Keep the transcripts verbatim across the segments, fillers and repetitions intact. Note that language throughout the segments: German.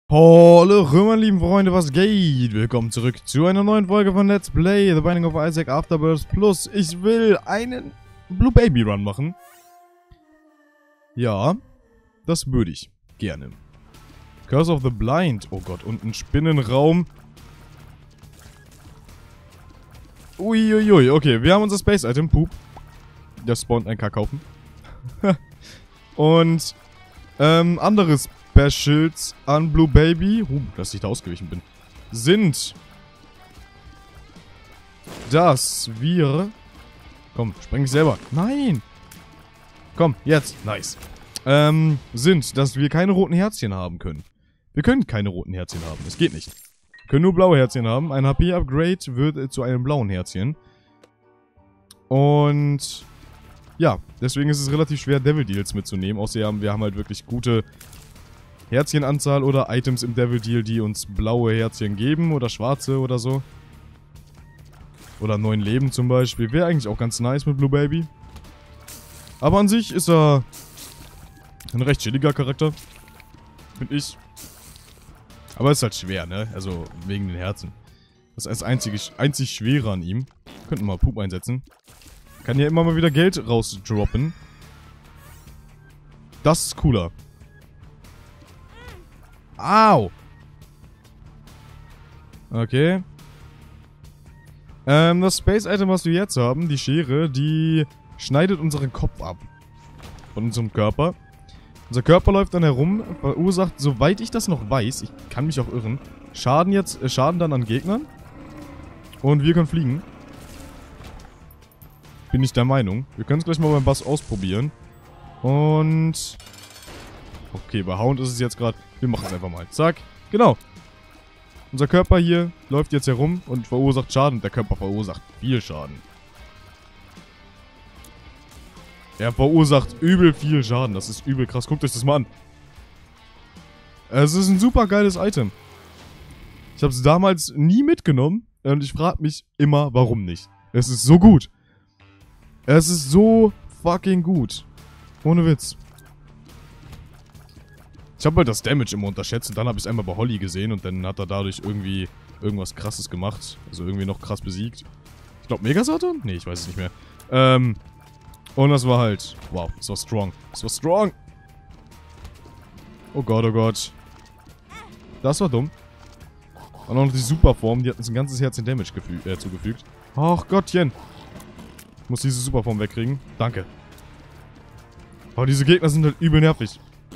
Hallo, meine lieben Freunde, was geht? Willkommen zurück zu einer neuen Folge von Let's Play The Binding of Isaac Afterbirth Plus. Ich will einen Blue Baby Run machen. Ja, das würde ich gerne. Curse of the Blind. Oh Gott, und ein Spinnenraum. Uiuiui, okay, wir haben unser Space Item, Poop. Das spawnt ein Kackhaufen. Und, ähm, anderes Specials an Blue Baby, uh, dass ich da ausgewichen bin, sind, dass wir, komm, spreng mich selber, nein, komm, jetzt, nice, ähm, sind, dass wir keine roten Herzchen haben können. Wir können keine roten Herzchen haben, es geht nicht. Wir können nur blaue Herzchen haben, ein H P-Upgrade wird zu einem blauen Herzchen. Und, ja, deswegen ist es relativ schwer, Devil Deals mitzunehmen, außer wir haben, wir haben halt wirklich gute Herzchenanzahl oder Items im Devil Deal, die uns blaue Herzchen geben oder schwarze oder so. Oder neun Leben zum Beispiel. Wäre eigentlich auch ganz nice mit Blue Baby. Aber an sich ist er ein recht chilliger Charakter. Finde ich. Aber ist halt schwer, ne? Also wegen den Herzen. Das ist das einzige, einzig Schwere an ihm. Könnten wir mal Poop einsetzen. Kann ja immer mal wieder Geld rausdroppen. Das ist cooler. Au! Okay. Ähm, das Space-Item, was wir jetzt haben, die Schere, die schneidet unseren Kopf ab. Von unserem Körper. Unser Körper läuft dann herum, verursacht, soweit ich das noch weiß, ich kann mich auch irren, Schaden jetzt, äh, Schaden dann an Gegnern. Und wir können fliegen. Bin ich der Meinung. Wir können es gleich mal beim Bass ausprobieren. Und... okay, bei Hound ist es jetzt gerade... wir machen es einfach mal. Zack. Genau. Unser Körper hier läuft jetzt herum und verursacht Schaden. Der Körper verursacht viel Schaden. Er verursacht übel viel Schaden. Das ist übel krass. Guckt euch das mal an. Es ist ein super geiles Item. Ich habe es damals nie mitgenommen. Und ich frage mich immer, warum nicht. Es ist so gut. Es ist so fucking gut. Ohne Witz. Ich habe halt das Damage immer unterschätzt und dann habe ich es einmal bei Holly gesehen und dann hat er dadurch irgendwie irgendwas krasses gemacht. Also irgendwie noch krass besiegt. Ich glaube Megasaturn? Nee, ich weiß es nicht mehr. Ähm, und das war halt, wow, das war strong. Das war strong. Oh Gott, oh Gott. Das war dumm. Und auch noch die Superform, die hat uns ein ganzes Herz in Damage äh, zugefügt. Ach Gottchen. Ich muss diese Superform wegkriegen. Danke. Aber diese Gegner sind halt übel nervig.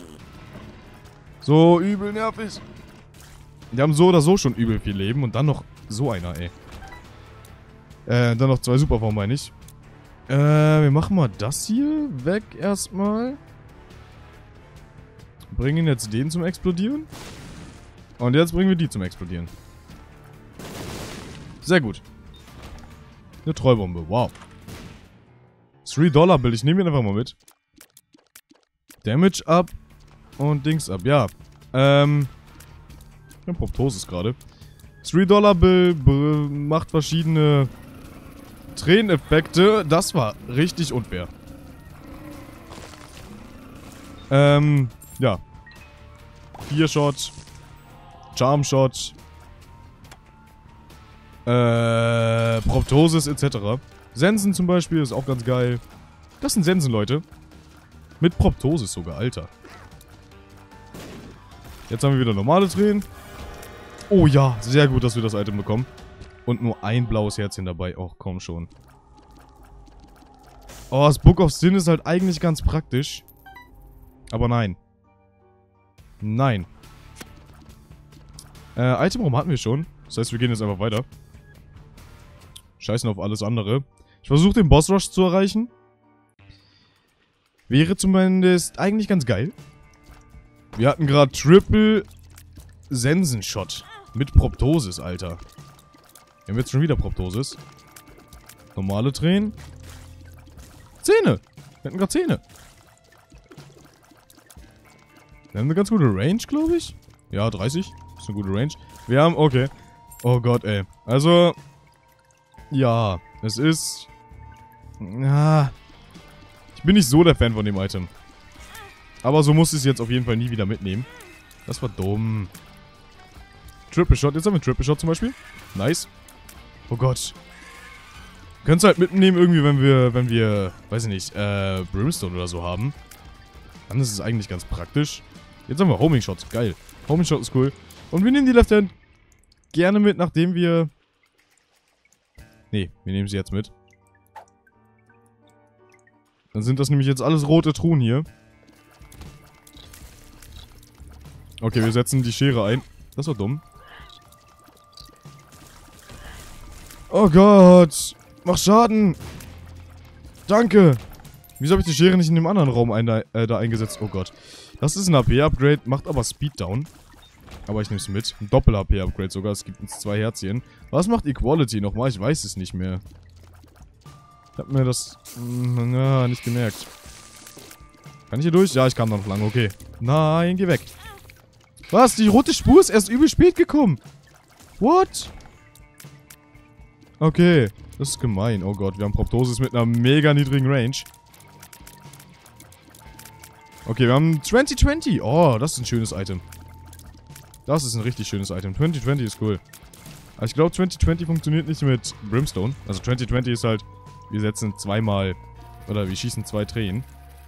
So übel nervig. Die haben so oder so schon übel viel Leben. Und dann noch so einer, ey. Äh, dann noch zwei Superformen, meine ich. Äh, wir machen mal das hier weg erstmal. Bringen jetzt den zum Explodieren. Und jetzt bringen wir die zum Explodieren. Sehr gut. Eine Treubombe, wow. drei Dollar Bill, ich nehme ihn einfach mal mit. Damage up. Und Dings ab, ja. Ähm. Ich bin Proptosis gerade. drei Dollar Bill macht verschiedene Träneneffekte. Das war richtig unfair. Ähm, ja. vier Shot. Charm Shot. Äh, Proptosis et cetera. Sensen zum Beispiel ist auch ganz geil. Das sind Sensen, Leute. Mit Proptosis sogar, Alter. Jetzt haben wir wieder normale Tränen. Oh ja, sehr gut, dass wir das Item bekommen. Und nur ein blaues Herzchen dabei. Och, komm schon. Oh, das Book of Sin ist halt eigentlich ganz praktisch. Aber nein. Nein. Äh, Itemraum hatten wir schon. Das heißt, wir gehen jetzt einfach weiter. Scheißen auf alles andere. Ich versuche den Boss Rush zu erreichen. Wäre zumindest eigentlich ganz geil. Wir hatten gerade Triple Sensenshot. Mit Proptosis, Alter. Wir haben jetzt schon wieder Proptosis. Normale Tränen. Zähne. Wir hatten gerade Zähne. Wir haben eine ganz gute Range, glaube ich. Ja, dreißig. Ist eine gute Range. Wir haben, okay. Oh Gott, ey. Also, ja. Es ist... ja. Ich bin nicht so der Fan von dem Item. Aber so muss ich es jetzt auf jeden Fall nie wieder mitnehmen. Das war dumm. Triple Shot. Jetzt haben wir Triple Shot zum Beispiel. Nice. Oh Gott. Können es halt mitnehmen irgendwie, wenn wir, wenn wir, weiß ich nicht, äh, Brimstone oder so haben. Dann ist es eigentlich ganz praktisch. Jetzt haben wir Homing Shot. Geil. Homing Shot ist cool. Und wir nehmen die Left Hand gerne mit, nachdem wir... Nee, wir nehmen sie jetzt mit. Dann sind das nämlich jetzt alles rote Truhen hier. Okay, wir setzen die Schere ein. Das war dumm. Oh Gott. Mach Schaden. Danke. Wieso habe ich die Schere nicht in dem anderen Raum ein, äh, da eingesetzt? Oh Gott. Das ist ein H P-Upgrade, macht aber Speed down. Aber ich nehme es mit. Ein Doppel-H P-Upgrade sogar. Es gibt uns zwei Herzchen. Was macht Equality nochmal? Ich weiß es nicht mehr. Ich habe mir das... Na, nicht gemerkt. Kann ich hier durch? Ja, ich kam noch lang. Okay. Nein, geh weg. Was? Die rote Spur ist erst übel spät gekommen. What? Okay. Das ist gemein. Oh Gott, wir haben Proptosis mit einer mega niedrigen Range. Okay, wir haben zwanzig zwanzig. Oh, das ist ein schönes Item. Das ist ein richtig schönes Item. zwanzig zwanzig ist cool. Aber ich glaube, zwanzig zwanzig funktioniert nicht mit Brimstone. Also zwanzig zwanzig ist halt, wir setzen zweimal, oder wir schießen zwei Tränen.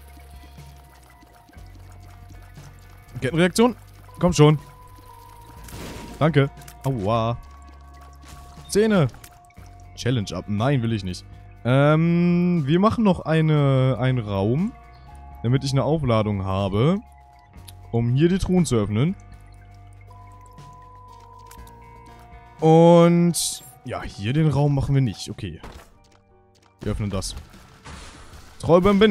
Kettenreaktion? Komm schon. Danke. Aua. Zähne. Challenge up. Nein, will ich nicht. Ähm, wir machen noch eine, einen Raum, damit ich eine Aufladung habe, um hier die Truhen zu öffnen. Und ja, hier den Raum machen wir nicht. Okay. Wir öffnen das. Trollbomben.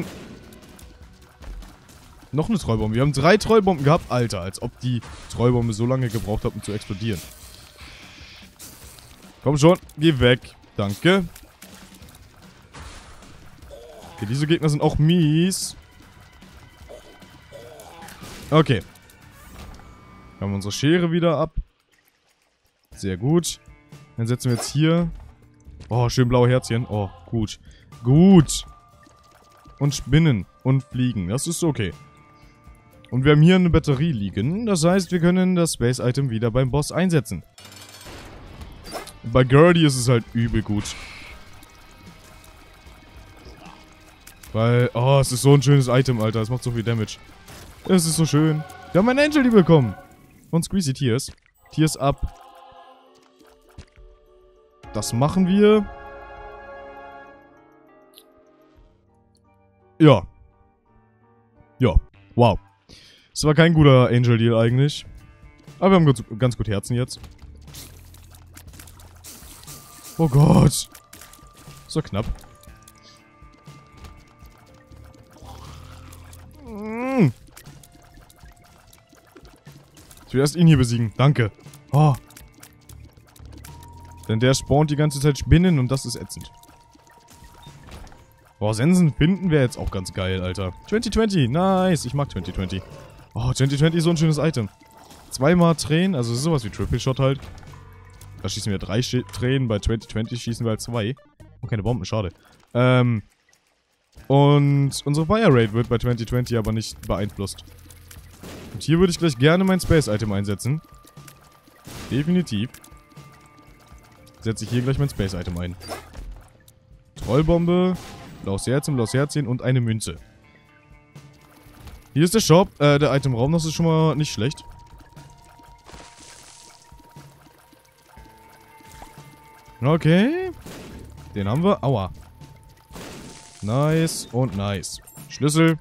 Noch eine Trollbombe. Wir haben drei Trollbomben gehabt. Alter, als ob die Trollbombe so lange gebraucht hat, um zu explodieren. Komm schon. Geh weg. Danke. Okay, diese Gegner sind auch mies. Okay. Wir haben unsere Schere wieder ab. Sehr gut. Dann setzen wir jetzt hier... Oh, schön blaue Herzchen. Oh, gut. Gut. Und Spinnen und Fliegen. Das ist okay. Und wir haben hier eine Batterie liegen. Das heißt, wir können das Space-Item wieder beim Boss einsetzen. Bei Gertie ist es halt übel gut. Weil, oh, es ist so ein schönes Item, Alter. Es macht so viel Damage. Es ist so schön. Wir haben einen Angel bekommen. Von Squeezy Tears. Tears up. Das machen wir. Ja. Ja. Wow. Das war kein guter Angel Deal eigentlich. Aber wir haben ganz, ganz gut Herzen jetzt. Oh Gott. So knapp. Mm. Ich will erst ihn hier besiegen. Danke. Oh. Denn der spawnt die ganze Zeit Spinnen und das ist ätzend. Boah, Sensen finden wäre jetzt auch ganz geil, Alter. zwanzig zwanzig, nice. Ich mag zwanzig zwanzig. Oh, zwanzig zwanzig ist so ein schönes Item. Zweimal Tränen, also sowas wie Triple Shot halt. Da schießen wir drei Sch Tränen, bei zwanzig zwanzig schießen wir halt zwei. Und keine Bomben, schade. Ähm. Und unsere Fire Rate wird bei zwanzig zwanzig aber nicht beeinflusst. Und hier würde ich gleich gerne mein Space-Item einsetzen. Definitiv. Setze ich hier gleich mein Space-Item ein. Trollbombe, blaues Herzchen, blaues Herzchen und eine Münze. Hier ist der Shop, äh, der Itemraum, das ist schon mal nicht schlecht. Okay. Den haben wir. Aua. Nice und nice. Schlüssel.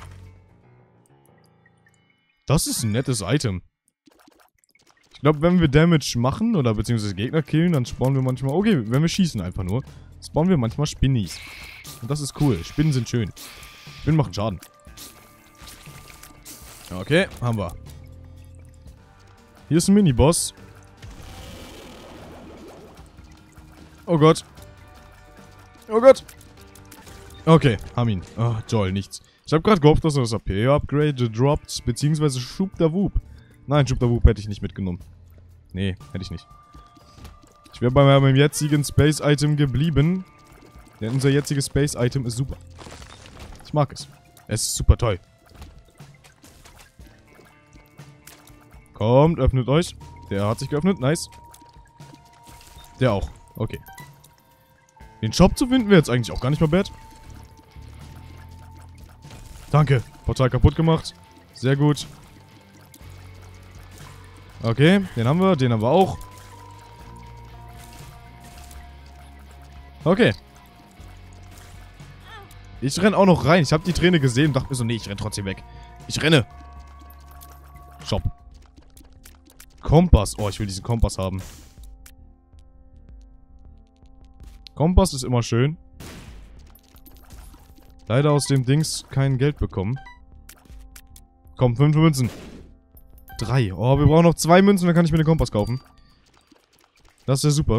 Das ist ein nettes Item. Ich glaube, wenn wir Damage machen oder beziehungsweise Gegner killen, dann spawnen wir manchmal... Okay, wenn wir schießen einfach nur, spawnen wir manchmal Spinnis. Und das ist cool. Spinnen sind schön. Spinnen machen Schaden. Okay, haben wir. Hier ist ein Miniboss. Oh Gott. Oh Gott. Okay, haben ihn. Oh, toll, nichts. Ich habe gerade gehofft, dass er das A P-Upgrade droppt, beziehungsweise Schub da Whoop. Nein, Schub da Whoop hätte ich nicht mitgenommen. Nee, hätte ich nicht. Ich wäre bei meinem jetzigen Space-Item geblieben. Denn unser jetziges Space-Item ist super. Ich mag es. Es ist super toll. Kommt, öffnet euch. Der hat sich geöffnet. Nice. Der auch. Okay. Den Shop zu finden wäre jetzt eigentlich auch gar nicht mal bad. Danke. Portal kaputt gemacht. Sehr gut. Okay, den haben wir. Den haben wir auch. Okay. Ich renne auch noch rein. Ich habe die Träne gesehen und dachte mir so, nee, ich renne trotzdem weg. Ich renne. Shop. Kompass. Oh, ich will diesen Kompass haben. Kompass ist immer schön. Leider aus dem Dings kein Geld bekommen. Komm, fünf Münzen. Drei. Oh, wir brauchen noch zwei Münzen, dann kann ich mir den Kompass kaufen. Das ist ja super.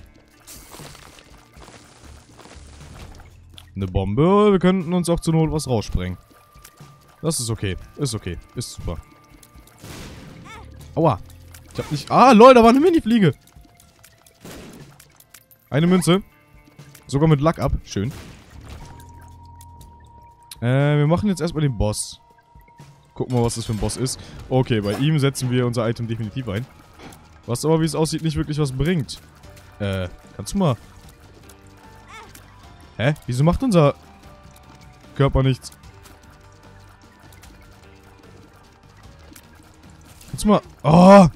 Eine Bombe. Wir könnten uns auch zur Not was raussprengen. Das ist okay. Ist okay. Ist super. Aua. Ich hab nicht... Ah, lol, da war eine Mini-Fliege. Eine Münze. Sogar mit Luck ab. Schön. Äh, wir machen jetzt erstmal den Boss. Gucken wir mal, was das für ein Boss ist. Okay, bei ihm setzen wir unser Item definitiv ein. Was aber, wie es aussieht, nicht wirklich was bringt. Äh, kannst du mal... Hä? Wieso macht unser Körper nichts? Kannst du mal... Oh!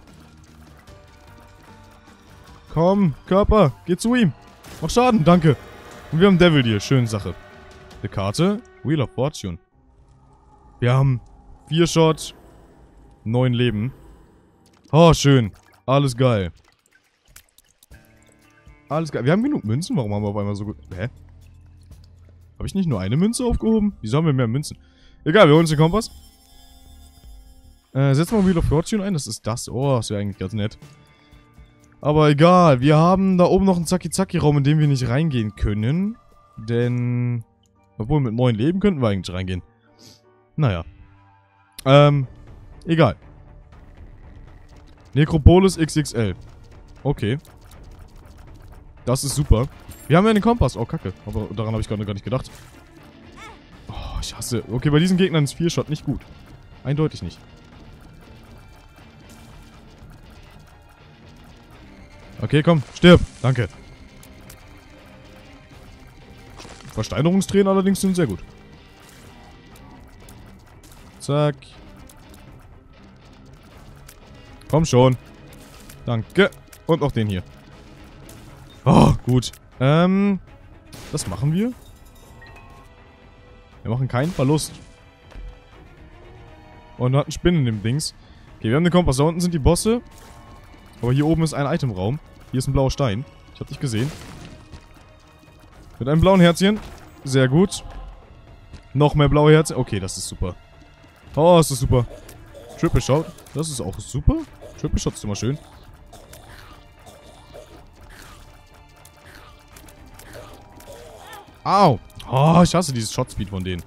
Komm, Körper, geh zu ihm. Mach Schaden, danke. Und wir haben Devil Deal, schöne Sache. Eine Karte, Wheel of Fortune. Wir haben vier Shot, neun Leben. Oh, schön. Alles geil. Alles geil. Wir haben genug Münzen, warum haben wir auf einmal so gut... Hä? Habe ich nicht nur eine Münze aufgehoben? Wieso haben wir mehr Münzen? Egal, wir holen uns den Kompass. Äh, setzen wir Wheel of Fortune ein. Das ist das. Oh, das wäre eigentlich ganz nett. Aber egal. Wir haben da oben noch einen Zacki-Zacki-Raum, in dem wir nicht reingehen können. Denn... Obwohl, mit neun Leben könnten wir eigentlich reingehen. Naja. Ähm, egal. Necropolis X X L. Okay. Das ist super. Wir haben ja den Kompass. Oh, kacke. Aber daran habe ich gerade gar nicht gedacht. Oh, ich hasse... Okay, bei diesen Gegnern ist vier Shot nicht gut. Eindeutig nicht. Okay, komm. Stirb. Danke. Versteinerungstränen allerdings sind sehr gut. Zack. Komm schon. Danke. Und auch den hier. Oh, gut. Ähm, das machen wir. Wir machen keinen Verlust. Und hat einen Spinn in dem Dings. Okay, wir haben den Kompass. Da unten sind die Bosse. Aber hier oben ist ein Itemraum. Hier ist ein blauer Stein. Ich hab dich gesehen. Mit einem blauen Herzchen. Sehr gut. Noch mehr blaue Herzchen. Okay, das ist super. Oh, das ist super. Triple Shot. Das ist auch super. Triple Shot ist immer schön. Au. Oh, ich hasse dieses Shot-Speed von denen.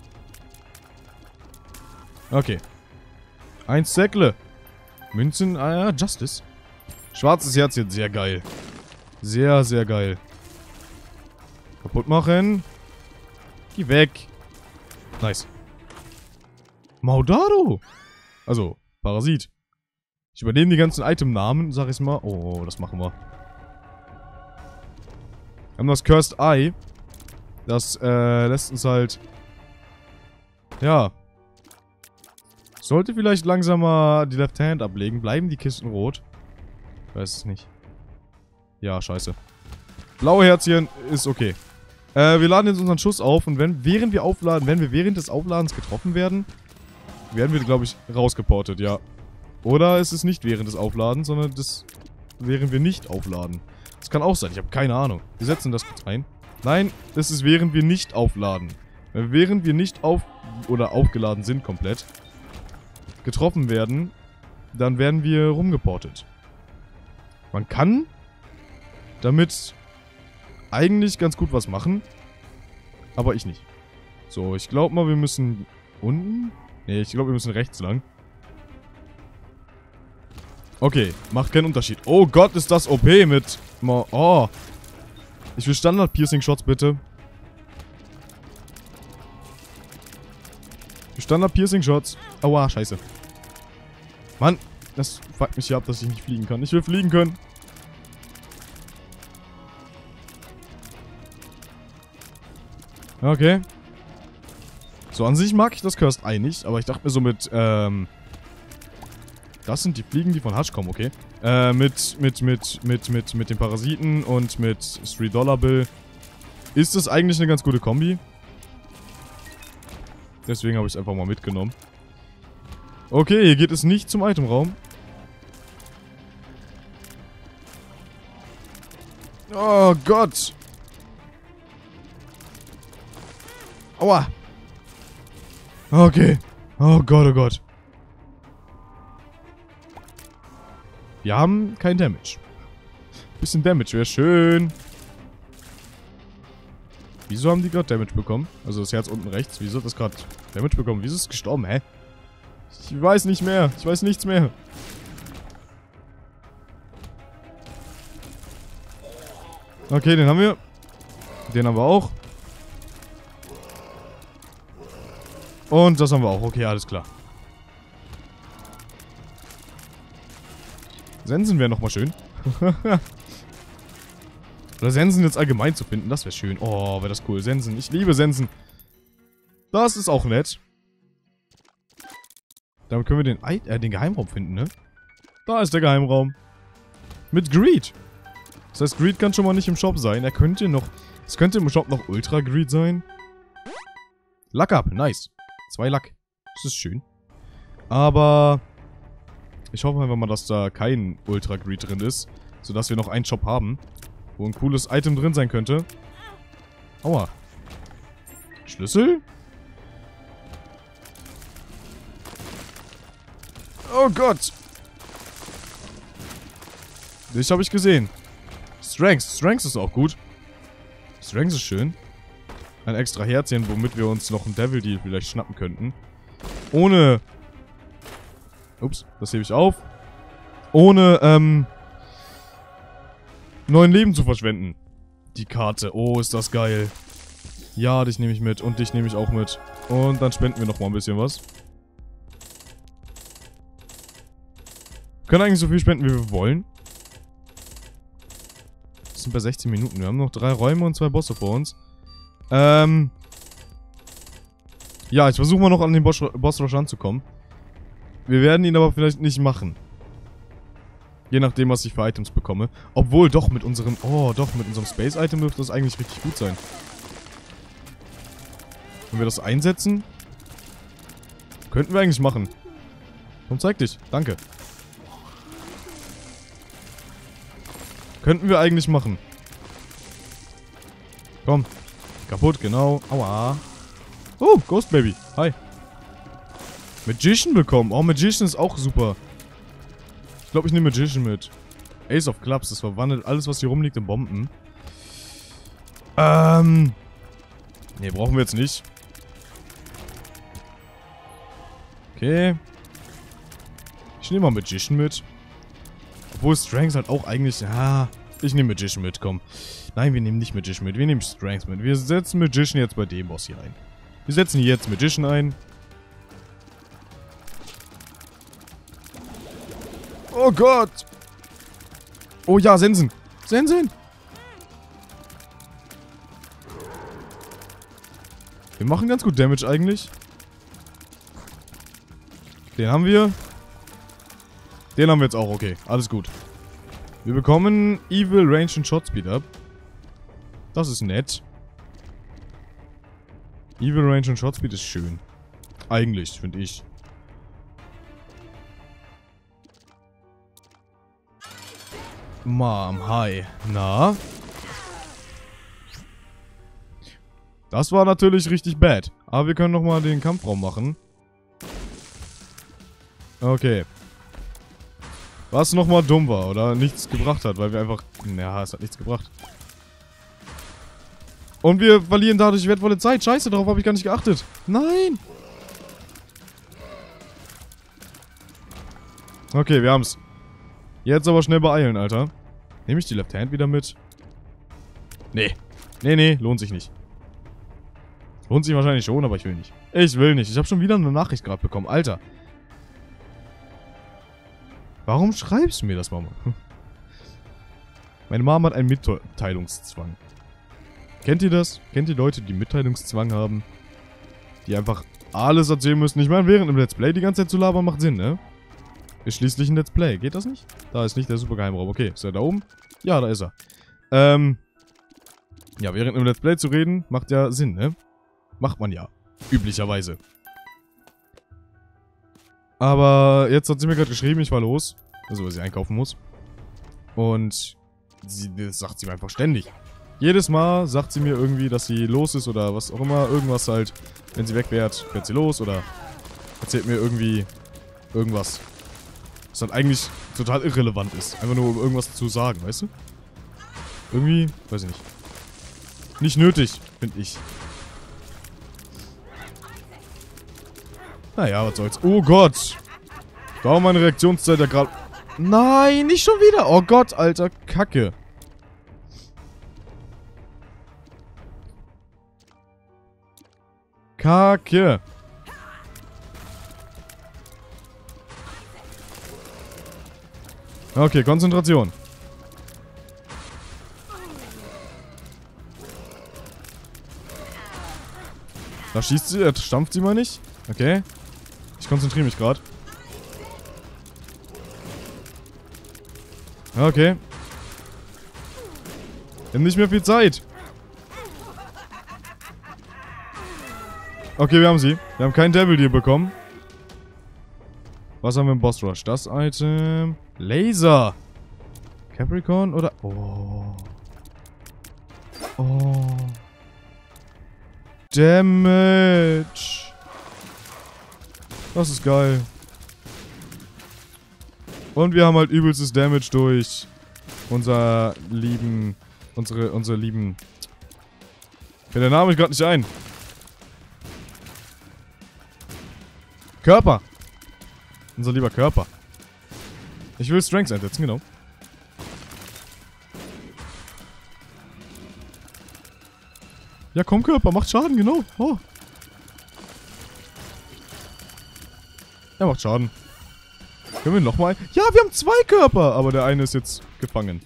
Okay. Ein Säckle. Münzen. Ah ja, Justice. Schwarzes Herzchen. Sehr geil. Sehr, sehr geil. Kaputt machen. Geh weg. Nice. Maudado. Also, Parasit. Ich übernehme die ganzen Itemnamen, sag ich mal. Oh, das machen wir. Wir haben das Cursed Eye. Das, äh, lässt uns halt... Ja. Sollte vielleicht langsam mal die Left Hand ablegen. Bleiben die Kisten rot? Ich weiß es nicht. Ja, scheiße. Blaue Herzchen ist okay. Äh, wir laden jetzt unseren Schuss auf und wenn, während wir aufladen, wenn wir während des Aufladens getroffen werden, werden wir, glaube ich, rausgeportet, ja. Oder ist es nicht während des Aufladens, sondern das während wir nicht aufladen. Das kann auch sein, ich habe keine Ahnung. Wir setzen das kurz ein. Nein, das ist während wir nicht aufladen. Wenn während wir nicht auf... oder aufgeladen sind komplett, getroffen werden, dann werden wir rumgeportet. Man kann damit eigentlich ganz gut was machen, aber ich nicht. So, ich glaube mal, wir müssen unten... Ne, ich glaube, wir müssen rechts lang. Okay, macht keinen Unterschied. Oh Gott, ist das O P mit... Oh. Ich will Standard-Piercing-Shots, bitte. Standard-Piercing-Shots. Aua, scheiße. Mann, Das fuckt mich hier ab, dass ich nicht fliegen kann. Ich will fliegen können. Okay. So, an sich mag ich das Cursed Eye nicht, aber ich dachte mir so mit, ähm... Das sind die Fliegen, die von Hutch kommen, okay. Äh, mit, mit, mit, mit, mit, mit den Parasiten und mit three Dollar Bill ist das eigentlich eine ganz gute Kombi. Deswegen habe ich es einfach mal mitgenommen. Okay, hier geht es nicht zum Itemraum. Oh Gott. Aua. Okay. Oh Gott, oh Gott. Wir haben kein Damage. Bisschen Damage wäre schön. Wieso haben die gerade Damage bekommen? Also das Herz unten rechts. Wieso hat das gerade Damage bekommen? Wieso ist es gestorben? Hä? Ich weiß nicht mehr. Ich weiß nichts mehr. Okay, den haben wir. Den haben wir auch. Und das haben wir auch. Okay, alles klar. Sensen wäre nochmal schön. Oder Sensen jetzt allgemein zu finden, das wäre schön. Oh, wäre das cool. Sensen. Ich liebe Sensen. Das ist auch nett. Damit können wir den, I äh, den Geheimraum finden, ne? Da ist der Geheimraum. Mit Greed. Das heißt, Greed kann schon mal nicht im Shop sein. Er könnte noch... Es könnte im Shop noch Ultra Greed sein. Luck up. Nice. Zwei Luck. Das ist schön. Aber... Ich hoffe einfach mal, dass da kein Ultra Greed drin ist. Sodass wir noch einen Shop haben. Wo ein cooles Item drin sein könnte. Aua. Schlüssel? Oh Gott. Dich habe ich gesehen. Strength. Strength ist auch gut. Strength ist schön. Ein extra Herzchen, womit wir uns noch einen Devil Deal vielleicht schnappen könnten. Ohne... Ups, das hebe ich auf. Ohne, ähm... neun Leben zu verschwenden. Die Karte. Oh, ist das geil. Ja, dich nehme ich mit. Und dich nehme ich auch mit. Und dann spenden wir nochmal ein bisschen was. Wir können eigentlich so viel spenden, wie wir wollen. Wir sind bei sechzehn Minuten. Wir haben noch drei Räume und zwei Bosse vor uns. Ähm... Ja, ich versuche mal noch an den Boss, Boss Rush ranzukommen. Wir werden ihn aber vielleicht nicht machen. Je nachdem, was ich für Items bekomme. Obwohl, doch, mit unserem... Oh, doch, mit unserem Space-Item dürfte das eigentlich richtig gut sein. Wenn wir das einsetzen... Könnten wir eigentlich machen. Komm, zeig dich. Danke. Könnten wir eigentlich machen. Komm. Kaputt, genau. Aua. Oh, Ghost Baby. Hi. Magician bekommen. Oh, Magician ist auch super. Ich glaube, ich nehme Magician mit. Ace of Clubs. Das verwandelt alles, was hier rumliegt, in Bomben. Ähm. Ne, brauchen wir jetzt nicht. Okay. Ich nehme mal Magician mit. Obwohl Strength halt auch eigentlich... Ja, ich nehme Magician mit, komm. Nein, wir nehmen nicht Magician mit. Wir nehmen Strength mit. Wir setzen Magician jetzt bei dem Boss hier ein. Wir setzen jetzt Magician ein. Oh Gott! Oh ja, Sensen! Sensen! Wir machen ganz gut Damage eigentlich. Den haben wir. Den haben wir jetzt auch, okay. Alles gut. Wir bekommen Evil Range und Shot Speed up. Das ist nett. Evil Range und Shot Speed ist schön. Eigentlich, finde ich. Mom, hi. Na? Das war natürlich richtig bad. Aber wir können nochmal den Kampfraum machen. Okay. Was nochmal dumm war oder nichts gebracht hat, weil wir einfach... Naja, es hat nichts gebracht. Und wir verlieren dadurch wertvolle Zeit. Scheiße, darauf habe ich gar nicht geachtet. Nein! Okay, wir haben's. Jetzt aber schnell beeilen, Alter. Nehme ich die Left Hand wieder mit? Nee. Nee, nee, lohnt sich nicht. Lohnt sich wahrscheinlich schon, aber ich will nicht. Ich will nicht. Ich habe schon wieder eine Nachricht gerade bekommen. Alter. Warum schreibst du mir das, Mama? Meine Mama hat einen Mitteilungszwang. Kennt ihr das? Kennt ihr Leute, die Mitteilungszwang haben? Die einfach alles erzählen müssen. Ich meine, während im Let's Play die ganze Zeit zu labern macht Sinn, ne? Ist schließlich ein Let's Play. Geht das nicht? Da ist nicht der Supergeheimraum. Okay, ist er da oben? Ja, da ist er. Ähm... Ja, während im Let's Play zu reden, macht ja Sinn, ne? Macht man ja. Üblicherweise. Aber jetzt hat sie mir gerade geschrieben, ich war los. Also, weil sie einkaufen muss. Und sie, das sagt sie mir einfach ständig. Jedes Mal sagt sie mir irgendwie, dass sie los ist oder was auch immer. Irgendwas halt. Wenn sie wegfährt, fährt sie los oder erzählt mir irgendwie irgendwas. Was halt eigentlich total irrelevant ist. Einfach nur um irgendwas zu sagen, weißt du? Irgendwie, weiß ich nicht. Nicht nötig, finde ich. Naja, was soll's. Oh Gott. Da war meine Reaktionszeit ja gerade... Nein, nicht schon wieder. Oh Gott, Alter. Kacke. Kacke. Okay, Konzentration. Da schießt sie, äh, stampft sie mal nicht. Okay. Ich konzentriere mich gerade. Okay. Wir haben nicht mehr viel Zeit. Okay, wir haben sie. Wir haben keinen Devil Deal bekommen. Was haben wir im Boss Rush? Das Item. Laser. Capricorn oder... Oh. Oh. Damage. Das ist geil. Und wir haben halt übelstes Damage durch unser lieben... Unsere, unsere lieben... Fällt der Name gerade nicht ein. Körper. Unser lieber Körper. Ich will Strength einsetzen, genau. Ja, komm, Körper, macht Schaden, genau. Oh. Er macht Schaden. Können wir nochmal? Ja, wir haben zwei Körper, aber der eine ist jetzt gefangen.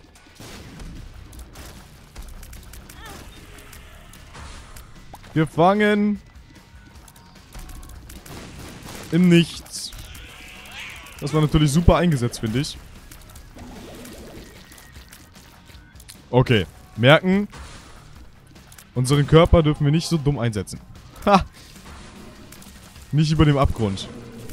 Gefangen. Im Nichts. Das war natürlich super eingesetzt, finde ich. Okay. Merken. Unseren Körper dürfen wir nicht so dumm einsetzen. Ha! Nicht über dem Abgrund.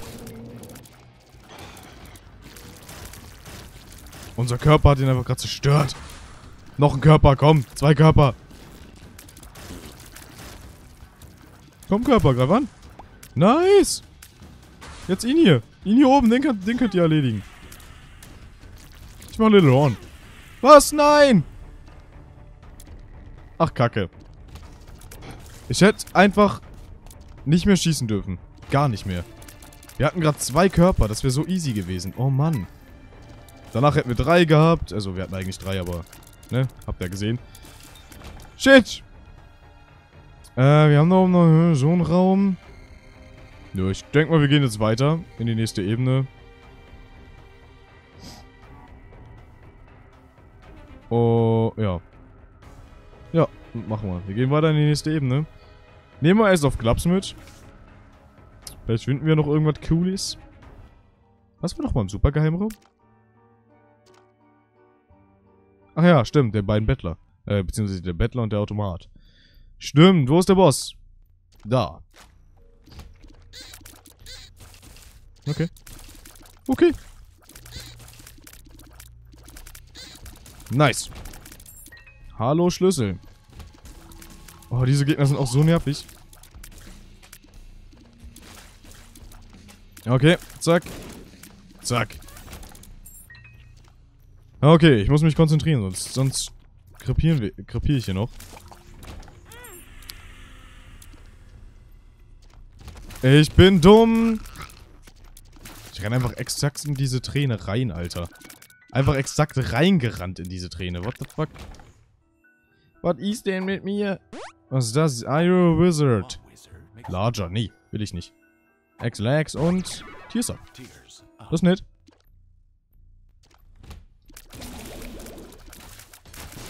Unser Körper hat ihn einfach gerade zerstört. Noch ein Körper, komm. Zwei Körper. Komm, Körper, greif an. Nice. Jetzt ihn hier. Ihn hier oben, den, kann, den könnt ihr erledigen. Ich mach Little Horn. Was? Nein! Ach, Kacke. Ich hätte einfach nicht mehr schießen dürfen. Gar nicht mehr. Wir hatten gerade zwei Körper. Das wäre so easy gewesen. Oh, Mann. Danach hätten wir drei gehabt. Also, wir hatten eigentlich drei, aber... Ne? Habt ihr gesehen. Shit! Äh, wir haben noch, noch so einen Raum. Nö, ich denke mal, wir gehen jetzt weiter in die nächste Ebene. Oh, ja. Ja, machen wir. Wir gehen weiter in die nächste Ebene. Nehmen wir erst auf Klaps mit. Vielleicht finden wir noch irgendwas Cooles. Was war nochmal im Supergeheimraum? Ach ja, stimmt, der beiden Bettler. Äh, beziehungsweise der Bettler und der Automat. Stimmt, wo ist der Boss? Da. Okay. Okay. Nice. Hallo, Schlüssel. Oh, diese Gegner sind auch so nervig. Okay, zack. Zack. Okay, ich muss mich konzentrieren, sonst, sonst krepieren wir, krepiere ich hier noch. Ich bin dumm. Ich renne einfach exakt in diese Träne rein, Alter. Einfach exakt reingerannt in diese Träne. What the fuck? Was ist denn mit mir? Was ist das? Are you a wizard? Larger. Nee, will ich nicht. X-Lax und Tears Up. Das ist nett.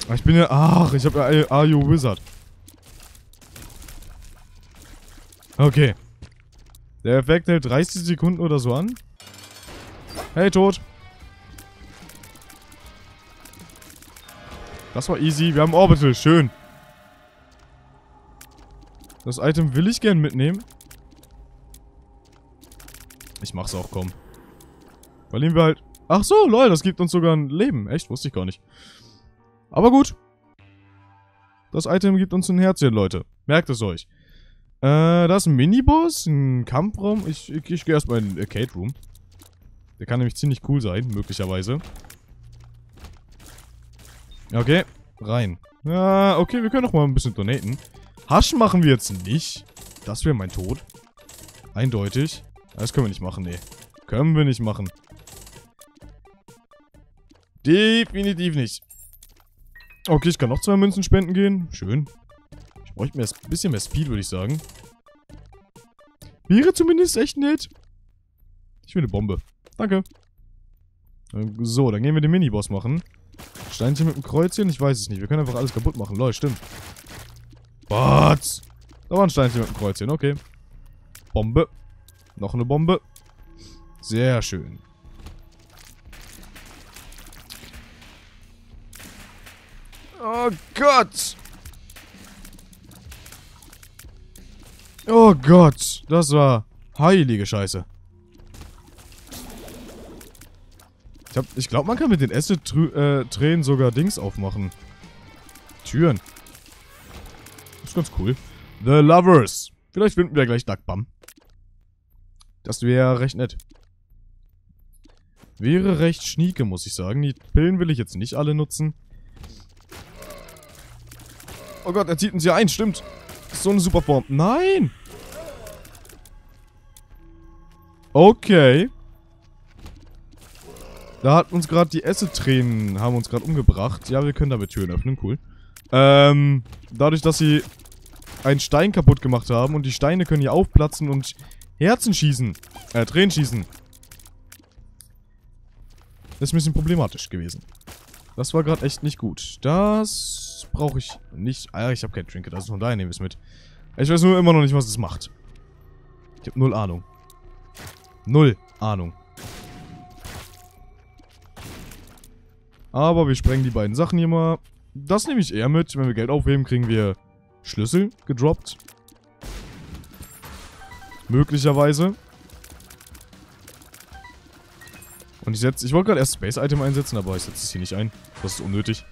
Ich bin ja... Ach, ich habe ja... Are you Wizard? Okay. Der Effekt hält dreißig Sekunden oder so an. Hey, tot. Das war easy. Wir haben Orbital. Schön. Das Item will ich gern mitnehmen. Ich mach's auch, komm. Verlieren wir halt... Ach so, lol, das gibt uns sogar ein Leben. Echt? Wusste ich gar nicht. Aber gut. Das Item gibt uns ein Herzchen, Leute. Merkt es euch. Äh, da ist ein Miniboss, ein Kampfraum. Ich, ich, ich gehe erstmal in den Arcade Room. Der kann nämlich ziemlich cool sein, möglicherweise. Okay, rein. Ja, okay, wir können noch mal ein bisschen donaten. Hasch machen wir jetzt nicht. Das wäre mein Tod. Eindeutig. Das können wir nicht machen, nee. Können wir nicht machen. Definitiv nicht. Okay, ich kann noch zwei Münzen spenden gehen. Schön. Ich bräuchte mehr, ein bisschen mehr Speed, würde ich sagen. Wäre zumindest echt nett. Ich will eine Bombe. Danke. So, dann gehen wir den Miniboss machen. Steinchen mit dem Kreuzchen? Ich weiß es nicht. Wir können einfach alles kaputt machen. Lol, stimmt. Was? Da war ein Steinchen mit dem Kreuzchen. Okay. Bombe. Noch eine Bombe. Sehr schön. Oh Gott. Oh Gott. Das war heilige Scheiße. Ich, hab, ich glaube, man kann mit den Acid-Tränen sogar Dings aufmachen. Türen. Das ist ganz cool. The Lovers. Vielleicht finden wir gleich Duckbum. Das wäre recht nett. Wäre recht schnieke, muss ich sagen. Die Pillen will ich jetzt nicht alle nutzen. Oh Gott, er zieht uns hier ein, stimmt. Das ist so eine super Form. Nein! Okay. Da hat uns gerade die Acid-Tränen, haben uns gerade umgebracht. Ja, wir können damit Türen öffnen, cool. Ähm, dadurch, dass sie einen Stein kaputt gemacht haben und die Steine können hier aufplatzen und Herzen schießen. Äh, Tränen schießen. Das ist ein bisschen problematisch gewesen. Das war gerade echt nicht gut. Das brauche ich nicht. Ah, ich habe kein Trinket, also von daher nehmen wir es mit. Ich weiß nur immer noch nicht, was es macht. Ich habe null Ahnung. Null Ahnung. Aber wir sprengen die beiden Sachen hier mal. Das nehme ich eher mit. Wenn wir Geld aufheben, kriegen wir Schlüssel gedroppt. Möglicherweise. Und ich setze... Ich wollte gerade erst Space Item einsetzen, aber ich setze es hier nicht ein. Das ist unnötig.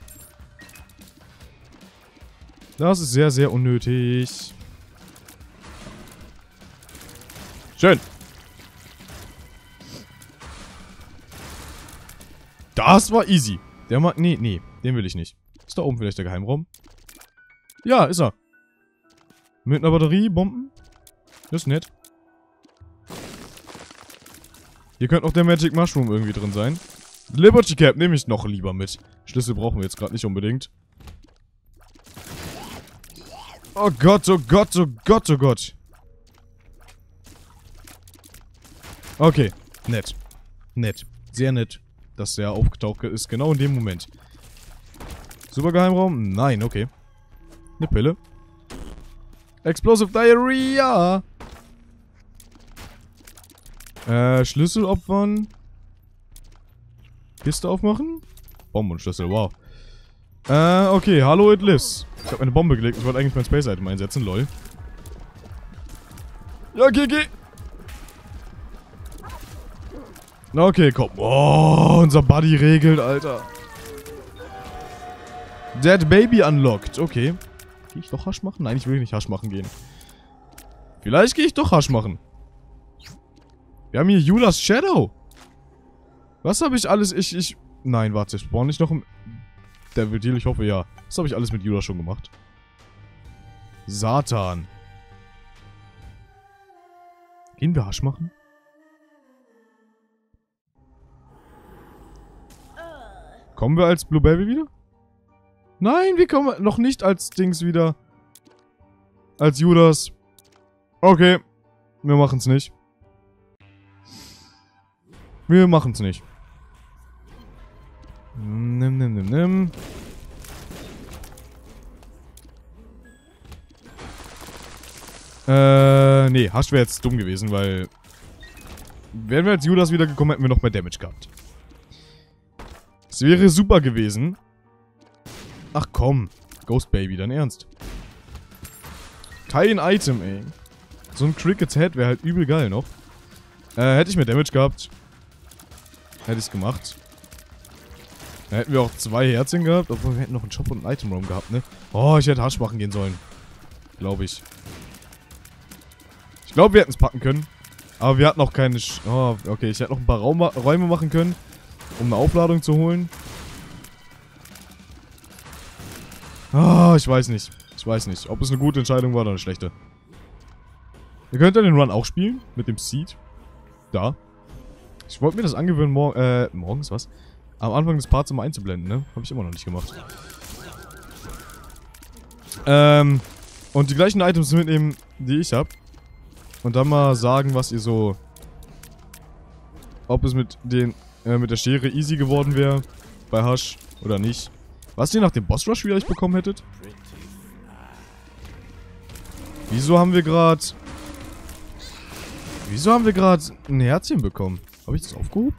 Das ist sehr, sehr unnötig. Schön. Das war easy. Der mal... Nee, nee. Den will ich nicht. Ist da oben vielleicht der Geheimraum? Ja, ist er. Mit einer Batterie, Bomben. Das ist nett. Hier könnte noch der Magic Mushroom irgendwie drin sein. Liberty Cap nehme ich noch lieber mit. Schlüssel brauchen wir jetzt gerade nicht unbedingt. Oh Gott, oh Gott, oh Gott, oh Gott. Okay, nett. Nett. Sehr nett, dass der aufgetaucht ist, genau in dem Moment. Super Geheimraum? Nein, okay. Eine Pille. Explosive Diarrhea! Äh, Schlüssel opfern. Kiste aufmachen. Bomben und Schlüssel, wow. Äh, okay, hallo it lives. Ich habe eine Bombe gelegt, ich wollte eigentlich mein Space Item einsetzen, lol. Ja, geh, geh! Okay, komm. Oh, unser Buddy regelt, Alter. Dead Baby unlocked, okay. Gehe ich doch Hasch machen? Nein, ich will nicht Hasch machen gehen. Vielleicht gehe ich doch Hasch machen. Wir haben hier Yulas Shadow. Was habe ich alles... Ich, ich... Nein, warte. Spawn ich noch im... Devil Deal? Ich hoffe, ja. Was habe ich alles mit Yula schon gemacht? Satan. Gehen wir Hasch machen? Kommen wir als Blue Baby wieder? Nein, wir kommen noch nicht als Dings wieder. Als Judas. Okay. Wir machen's nicht. Wir machen's nicht. Nimm, nimm, nimm, nimm. Äh, nee, Hasch wäre jetzt dumm gewesen, weil... Wären wir als Judas wiedergekommen, hätten wir noch mehr Damage gehabt. Es wäre super gewesen. Ach komm. Ghost Baby, dein Ernst. Kein Item, ey. So ein Cricket's Head wäre halt übel geil noch. Äh, hätte ich mehr Damage gehabt. Hätte ich's gemacht. Dann hätten wir auch zwei Herzchen gehabt, obwohl wir hätten noch einen Shop und einen Item Room gehabt, ne? Oh, ich hätte Hasch machen gehen sollen. Glaube ich. Ich glaube, wir hätten es packen können. Aber wir hatten auch keine... Sch oh, okay, ich hätte noch ein paar Raum Räume machen können, um eine Aufladung zu holen. Ah, oh, ich weiß nicht. Ich weiß nicht, ob es eine gute Entscheidung war oder eine schlechte. Ihr könnt ja den Run auch spielen, mit dem Seed. Da. Ich wollte mir das angewöhnen, mor äh, morgens, was? Am Anfang des Parts immer einzublenden, ne? Habe ich immer noch nicht gemacht. Ähm, und die gleichen Items mitnehmen, die ich habe. Und dann mal sagen, was ihr so... Ob es mit den äh, mit der Schere easy geworden wäre, bei Hasch, oder nicht. Was ihr nach dem Boss Rush vielleicht bekommen hättet? Wieso haben wir gerade... Wieso haben wir gerade ein Herzchen bekommen? Habe ich das aufgehoben?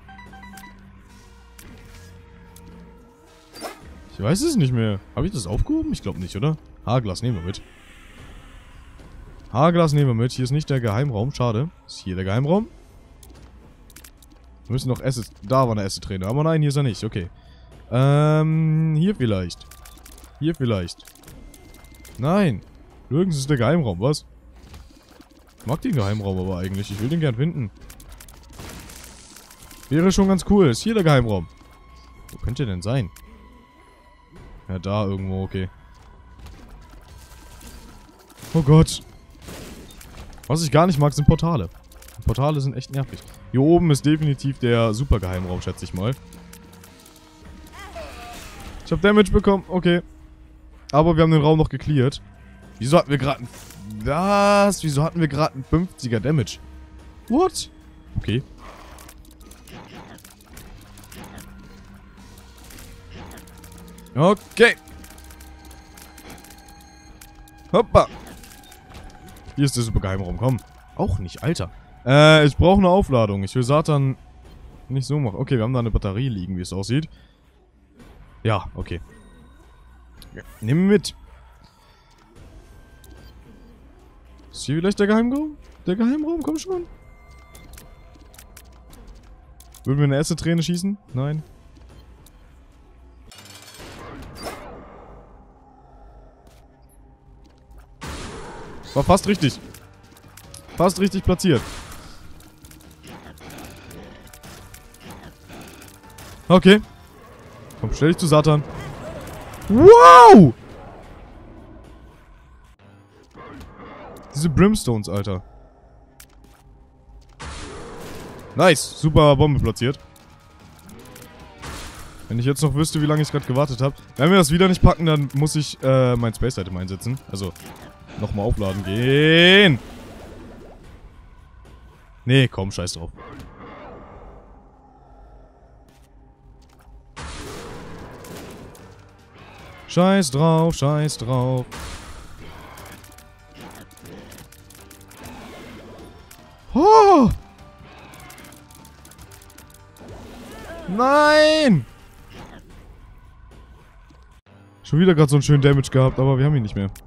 Ich weiß es nicht mehr. Habe ich das aufgehoben? Ich glaube nicht, oder? Haarglas nehmen wir mit. Haarglas nehmen wir mit. Hier ist nicht der Geheimraum. Schade. Ist hier der Geheimraum? Wir müssen noch Acid... Da war eine Acid-Träne. Aber nein, hier ist er nicht. Okay. Ähm, hier vielleicht. Hier vielleicht. Nein. Nirgends ist der Geheimraum, was? Ich mag den Geheimraum aber eigentlich. Ich will den gern finden. Wäre schon ganz cool. Ist hier der Geheimraum? Wo könnte der denn sein? Ja, da irgendwo, okay. Oh Gott. Was ich gar nicht mag, sind Portale. Portale sind echt nervig. Hier oben ist definitiv der super Geheimraum, schätze ich mal. Ich habe Damage bekommen, okay. Aber wir haben den Raum noch gecleart. Wieso hatten wir gerade ein... Was? Wieso hatten wir gerade ein fünfziger Damage? What? Okay. Okay. Hoppa. Hier ist der super Geheimraum, komm. Auch nicht, Alter. Äh, ich brauche eine Aufladung. Ich will Satan nicht so machen. Okay, wir haben da eine Batterie liegen, wie es aussieht. Ja, okay. Ja, nehmen wir mit. Ist hier vielleicht der Geheimraum? Der Geheimraum, komm schon. Würden wir eine erste Träne schießen? Nein. War fast richtig. Fast richtig platziert. Okay. Komm, stell dich zu Satan. Wow! Diese Brimstones, Alter. Nice. Super Bombe platziert. Wenn ich jetzt noch wüsste, wie lange ich gerade gewartet habe. Wenn wir das wieder nicht packen, dann muss ich äh, mein Space-Item einsetzen. Also, nochmal aufladen gehen. Nee, komm, scheiß drauf. Scheiß drauf, scheiß drauf. Oh! Nein! Schon wieder gerade so einen schönen Damage gehabt, aber wir haben ihn nicht mehr.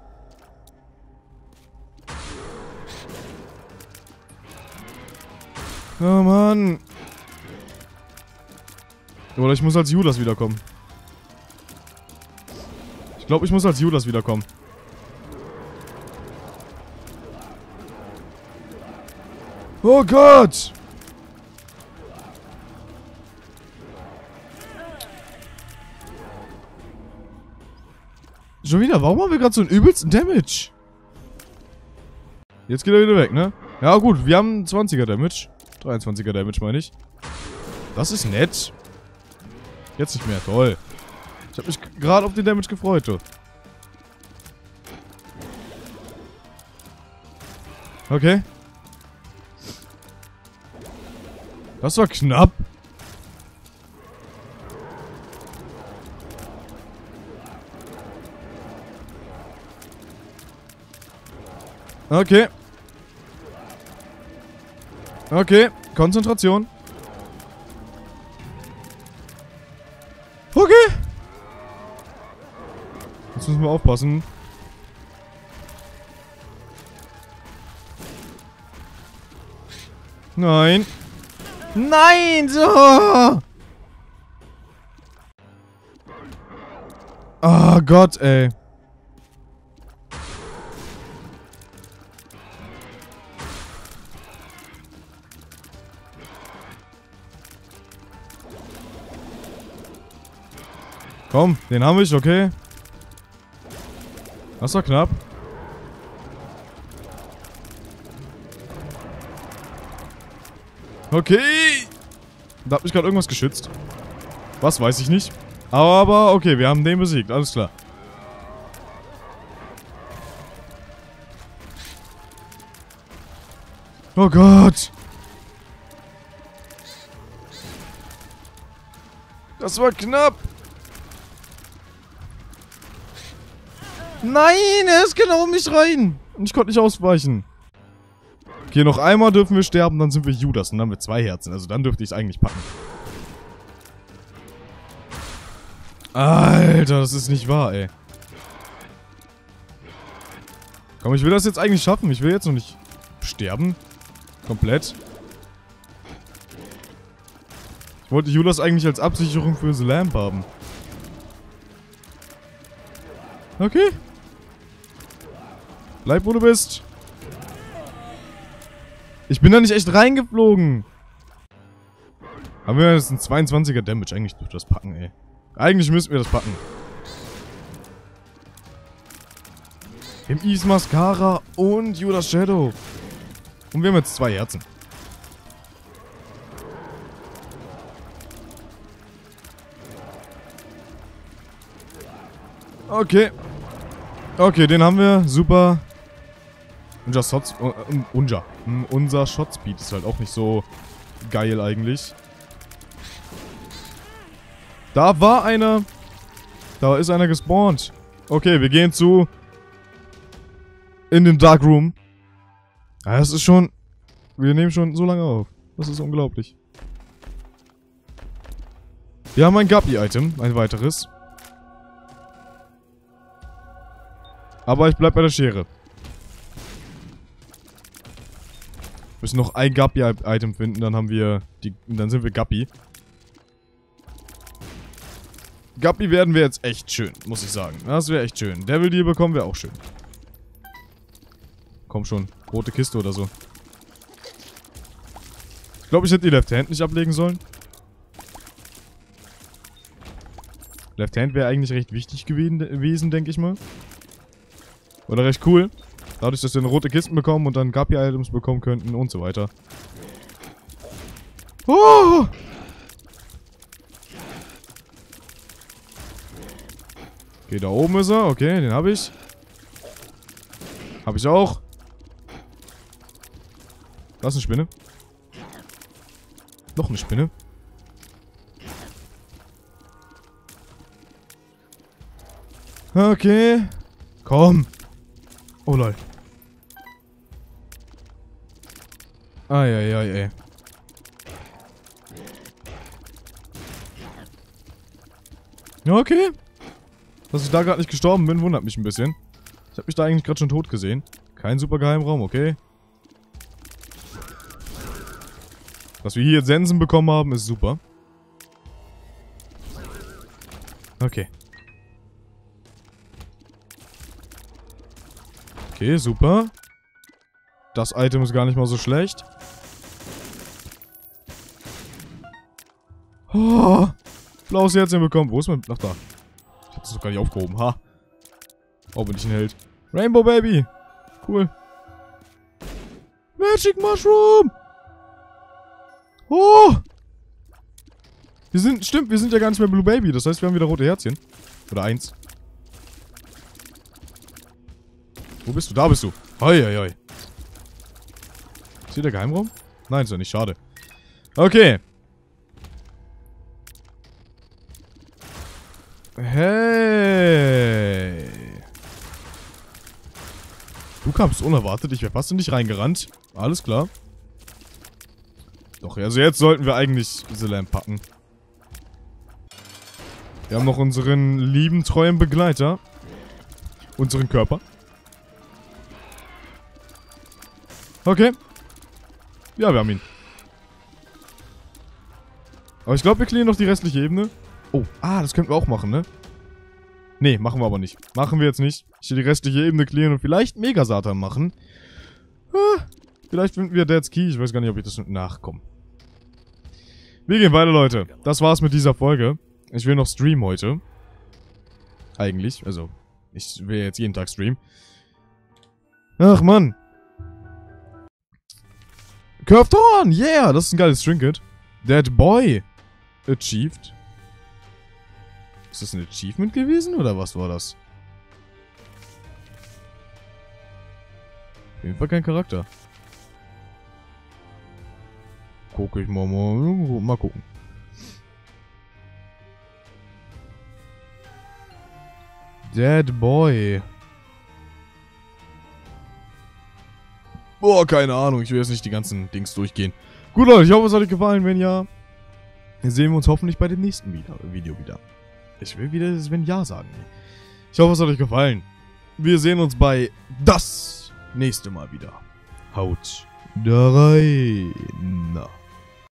Oh Mann. Oder ich muss als Judas wiederkommen. Ich glaube, ich muss als Judas wiederkommen. Oh Gott! Schon wieder? Warum haben wir gerade so einen übelsten Damage? Jetzt geht er wieder weg, ne? Ja gut, wir haben zwanziger Damage. dreiundzwanziger Damage, meine ich. Das ist nett. Jetzt nicht mehr. Toll. Ich habe mich gerade auf den Damage gefreut, du. Okay. Das war knapp. Okay. Okay, Konzentration. Okay. Jetzt müssen wir aufpassen. Nein. Nein, so. Oh Gott, ey. Komm, den haben wir, okay. Das war knapp. Okay. Da hat mich gerade irgendwas geschützt. Was, weiß ich nicht. Aber okay, wir haben den besiegt, alles klar. Oh Gott. Das war knapp. Nein, er ist genau um mich rein. Und ich konnte nicht ausweichen. Okay, noch einmal dürfen wir sterben, dann sind wir Judas. Und dann haben wir zwei Herzen. Also dann dürfte ich es eigentlich packen. Alter, das ist nicht wahr, ey. Komm, ich will das jetzt eigentlich schaffen. Ich will jetzt noch nicht sterben. Komplett. Ich wollte Judas eigentlich als Absicherung für das Lamp haben. Okay. Bleib, wo du bist. Ich bin da nicht echt reingeflogen. Haben wir jetzt einen zweiundzwanziger Damage. Eigentlich dürfte das packen, ey. Eigentlich müssten wir das packen. Im Ease Mascara und Judas Shadow. Und wir haben jetzt zwei Herzen. Okay. Okay, den haben wir. Super. Unser Shot, uh, unser, unser Shot Speed ist halt auch nicht so geil eigentlich. Da war einer. Da ist einer gespawnt. Okay, wir gehen zu in den Dark Room. Ah, das ist schon. Wir nehmen schon so lange auf. Das ist unglaublich. Wir haben ein Guppy-Item, ein weiteres. Aber ich bleib bei der Schere. Wir müssen noch ein Guppy-Item finden, dann haben wir die. Dann sind wir Guppy. Guppy werden wir jetzt echt schön, muss ich sagen. Das wäre echt schön. Devil Deal bekommen wir auch schön. Komm schon, rote Kiste oder so. Ich glaube, ich hätte die Left Hand nicht ablegen sollen. Left Hand wäre eigentlich recht wichtig gewesen, denke ich mal. Oder recht cool. Dadurch, dass wir eine rote Kisten bekommen und dann Guppy-Items bekommen könnten und so weiter. Oh! Okay, da oben ist er. Okay, den habe ich. Habe ich auch. Da ist eine Spinne. Noch eine Spinne. Okay. Komm. Oh lol. Eieiei, ey. Okay. Dass ich da gerade nicht gestorben bin, wundert mich ein bisschen. Ich habe mich da eigentlich gerade schon tot gesehen. Kein super Geheimraum, okay. Dass wir hier jetzt Sensen bekommen haben, ist super. Okay. Okay, super. Das Item ist gar nicht mal so schlecht. Oh, blaues Herzchen bekommen. Wo ist mein... Ach, da. Ich hab das doch gar nicht aufgehoben. Ha. Oh, bin ich ein Held. Rainbow Baby. Cool. Magic Mushroom. Oh. Wir sind... Stimmt, wir sind ja gar nicht mehr Blue Baby. Das heißt, wir haben wieder rote Herzchen. Oder eins. Wo bist du? Da bist du. Hoi, hoi, hoi. Ist hier der Geheimraum? Nein, ist ja nicht. Schade. Okay. Hey. Du kamst unerwartet. Ich wäre fast in dich reingerannt. Alles klar. Doch, also jetzt sollten wir eigentlich Zilan packen. Wir haben noch unseren lieben, treuen Begleiter. Unseren Körper. Okay. Ja, wir haben ihn. Aber ich glaube, wir clearen noch die restliche Ebene. Oh, ah, das könnten wir auch machen, ne? Nee, machen wir aber nicht. Machen wir jetzt nicht. Ich will die restliche Ebene clearen und vielleicht Mega-Satan machen. Ah, vielleicht finden wir Dead's Key. Ich weiß gar nicht, ob ich das nachkomme. Wir gehen weiter, Leute. Das war's mit dieser Folge. Ich will noch streamen heute. Eigentlich. Also, ich will jetzt jeden Tag streamen. Ach, Mann. Curved Horn! Yeah! Das ist ein geiles Trinket. Dead Boy. Achieved. Ist das ein Achievement gewesen, oder was war das? Auf jeden Fall kein Charakter. Guck ich mal, mal, mal gucken. Dead Boy. Boah, keine Ahnung. Ich will jetzt nicht die ganzen Dings durchgehen. Gut, Leute, ich hoffe, es hat euch gefallen. Wenn ja, sehen wir uns hoffentlich bei dem nächsten Video wieder. Ich will wieder das Wenn Ja sagen. Ich hoffe, es hat euch gefallen. Wir sehen uns bei das nächste Mal wieder. Haut da rein.